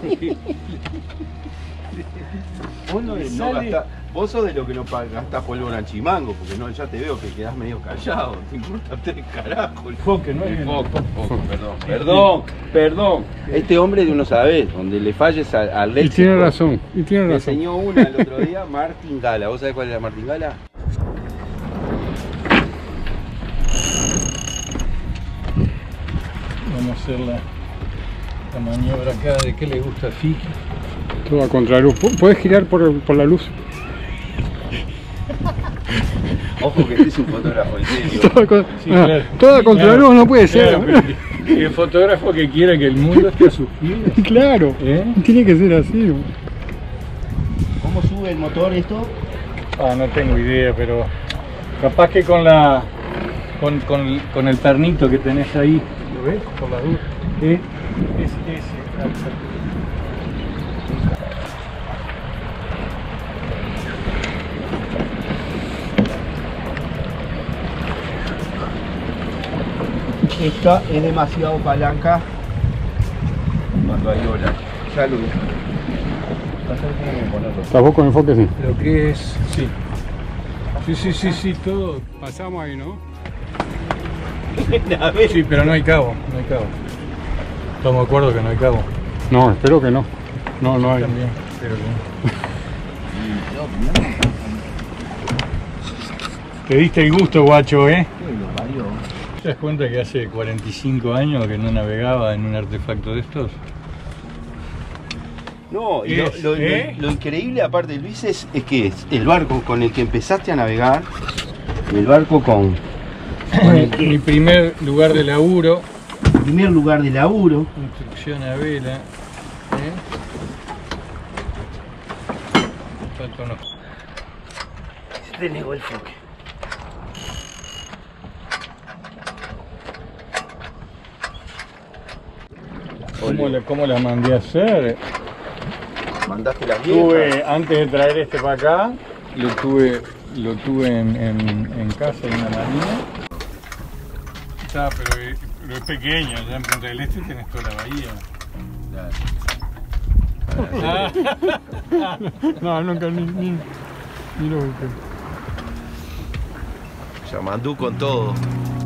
Vos no gastás, vos sos de lo que no gastás pólvora en chimango, porque no, ya te veo que quedás medio callado, te importa tres carajos. Enfoque, no es perdón. Este hombre de uno sabe, donde le falles al léxico. Y tiene razón, Me enseñó una el otro día, martingala. ¿Vos sabés cuál es la martingala? Vamos a hacer la maniobra acá de qué le gusta a Fiki. Todo a contraluz. ¿Puedes girar por la luz? Ojo que este es un fotógrafo, en serio. Toda contraluz no puede ser. Claro, el fotógrafo que quiera que el mundo esté a sus pies. Claro, tiene que ser así, ¿no? ¿Cómo sube el motor esto? No tengo idea, pero capaz que con el pernito que tenés ahí, ¿lo ves? Por la duda. Es ese. Esta es demasiado palanca cuando hay olas. Ya lo vi. ¿Estás vos con enfoque? Sí. Lo que es, sí, todo. Pasamos ahí, ¿no? Sí, pero no hay cabo, Estamos de acuerdo que no hay cabo. No, espero que no. No hay. También, espero que no. Te diste el gusto, guacho, ¿eh? ¿Te das cuenta que hace 45 años que no navegaba en un artefacto de estos? No, y lo increíble aparte, Luis, es que es el barco con el que empezaste a navegar, el barco con mi primer lugar de laburo. Primer lugar de laburo. Instrucción a vela. Se te negó el foque. ¿Cómo la mandé a hacer? ¿Mandaste las viejas? Antes de traer este para acá, lo tuve en casa en una marina. Pero es pequeño, allá en Punta del Este tenés toda la bahía. No, nunca ni lo busqué. Yamandú con todo.